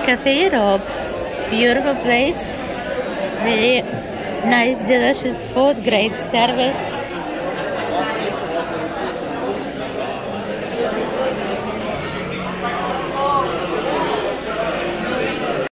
Cafe Europe. Beautiful place. Very nice, delicious food, great service.